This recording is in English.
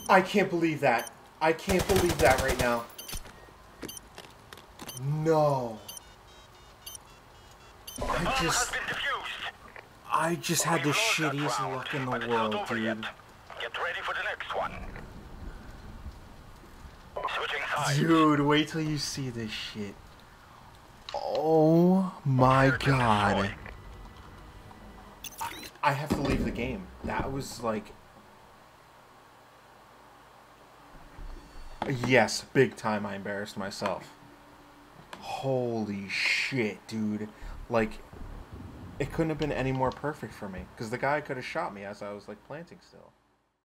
I can't believe that. I can't believe that right now. No. I just had the shittiest luck in the world, dude. Get ready for the next one. Switching sides. Dude, wait till you see this shit. Oh my god. I have to leave the game. That was like... Yes, big time I embarrassed myself. Holy shit, dude. Like, it couldn't have been any more perfect for me. Because the guy could have shot me as I was, like, planting still.